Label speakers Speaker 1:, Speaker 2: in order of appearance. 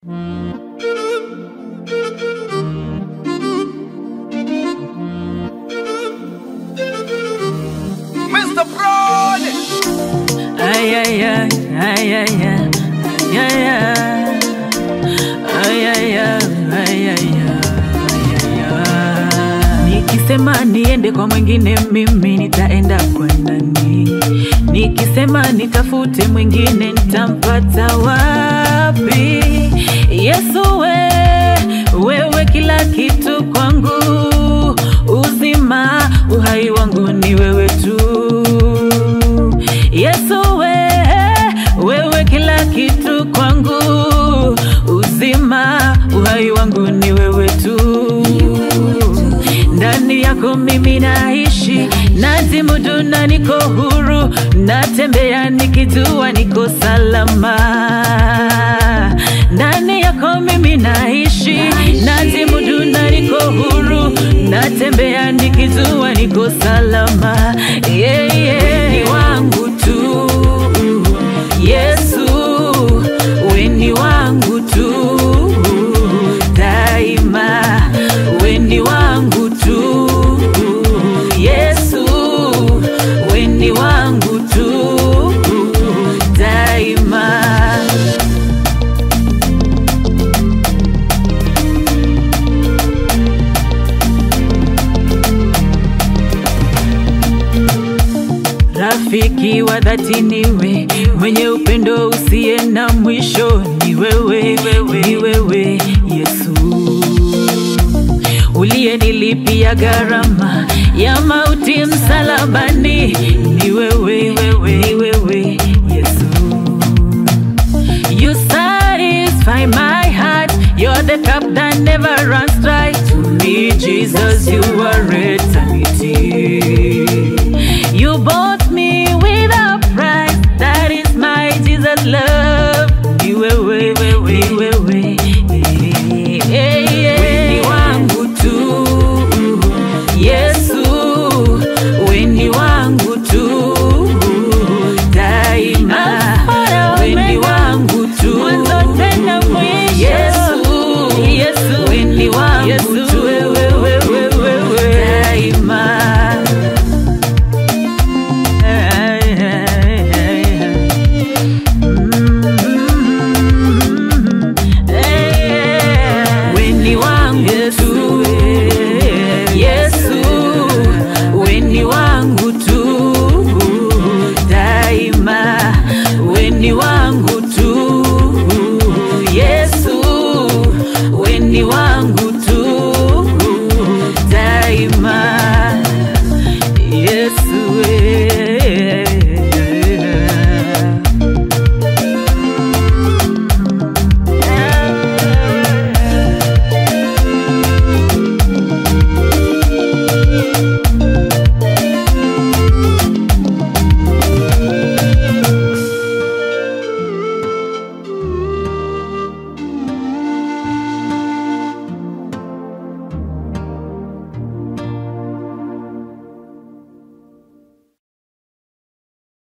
Speaker 1: Mr. Broad.
Speaker 2: Ay ay ay ay ay ay ay ay ay ay ay. Nikisema niende kwa mwingine, mimi nitaenda kwa nani? Nikisema nitafute mwingine, nitampata wapi? Yesu wewe kila kitu kwangu, uzima uhai wangu ni wewe tu. Yesu wewe kila kitu kwangu, uzima uhai wangu ni wewe tu. Ndani yako mimi naishi, najimudu na niko huru, natembea nikijua niko salama. Ndani yako mimi naishi, najimudu na niko huru, natembea nikijua niko salama. Yeah, yeah. Ni wangu tu Yesu, weni wangu tu daima, weni wangu tu Yesu, weni wangu tu daima. Rafiki wa dhati niwe, mwenye upendo usiye na mwisho ni wewe, ni wewe Yesu. Uliyenilipia gharama ya mauti msalabani, ni wewe, ni wewe Yesu. You satisfy my heart, you're the cup that never runs dry. To me Jesus, you are eternity. You bought me with a price, that is my Jesus love. Ni wewe,